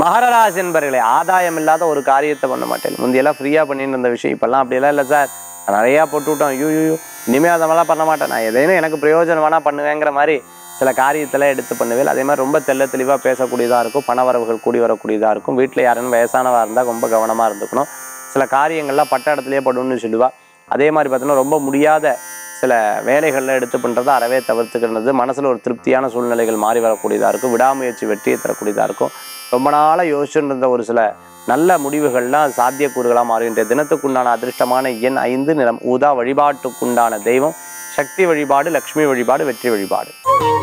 மகர ராசி என்பர்களே, ஆதாயம் இல்லாத ஒரு காரியத்தை பண்ண மாட்டேன். முந்தையெல்லாம் ஃப்ரீயாக பண்ணிட்டு இருந்த விஷயம் இப்போல்லாம் அப்படியெல்லாம் இல்லை சார். நான் நிறையா போட்டு விட்டோம், ஐயோ இனிமேல் அதை மாதிரிலாம் பண்ண மாட்டேன், நான் எதையும் எனக்கு பிரயோஜனம் வேணால் பண்ணுவேங்கிற மாதிரி சில காரியத்தில் எடுத்து பண்ணுவேன். அதே மாதிரி ரொம்ப தெளிவாக பேசக்கூடியதாக இருக்கும். பணவரவுகள் கூடி வரக்கூடியதாக இருக்கும். வீட்டில் யாரும் வயசானவாக இருந்தால் ரொம்ப கவனமாக இருந்துக்கணும். சில காரியங்கள்லாம் பட்ட இடத்துலையே படுன்னு சொல்லுவா. அதே மாதிரி பார்த்தீங்கன்னா ரொம்ப முடியாத சில வேலைகளில் எடுத்து பண்ணுறதை அறவே தவிர்த்துக்கிறது. மனசில் ஒரு திருப்தியான சூழ்நிலைகள் மாறி வரக்கூடியதாக இருக்கும். விடாமுயற்சி வெற்றியை தரக்கூடியதாக இருக்கும். ரொம்ப நாளாக யோசிச்சுட்டு இருந்த ஒரு சில நல்ல முடிவுகள்லாம் சாத்தியக்கூறுகளாக மாறுகின்ற தினத்துக்குண்டான அதிர்ஷ்டமான எண் 5, நிறம் ஊதா. வழிபாட்டுக்குண்டான தெய்வம் சக்தி வழிபாடு, லக்ஷ்மி வழிபாடு, வெற்றி வழிபாடு.